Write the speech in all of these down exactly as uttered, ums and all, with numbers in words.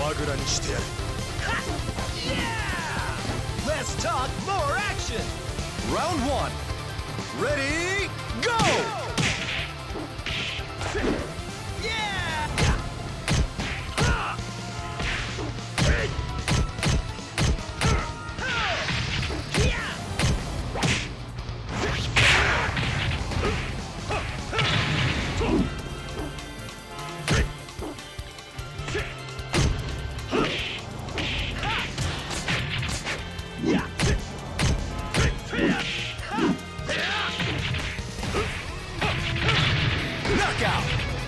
ぐらにしてやる。 Let's talk more action! Round one. Ready, go! Yeah! Knockout!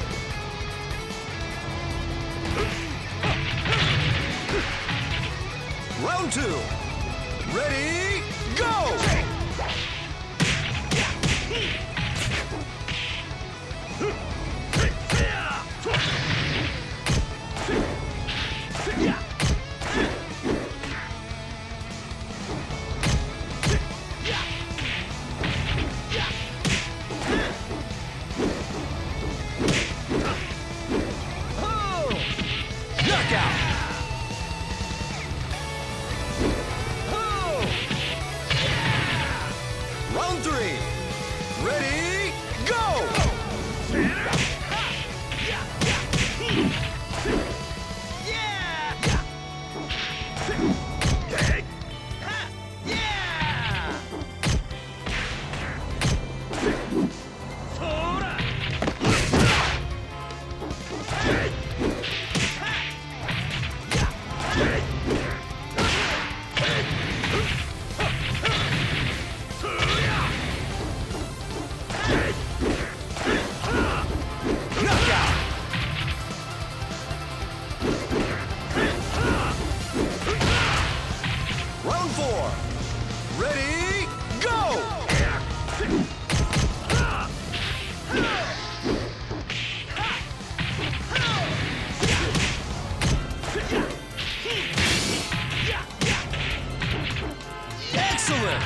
Round two. Ready, go! Knockout! Round three. Ready, go! Knockout! Round four. Ready, go! Excellent!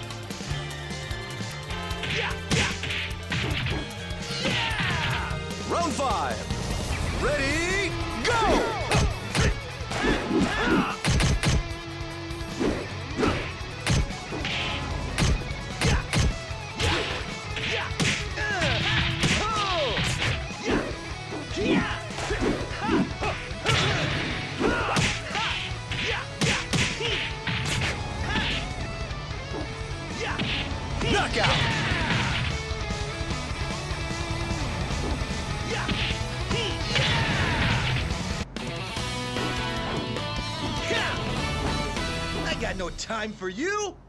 Round five. Ready, go! Knockout! I got no time for you!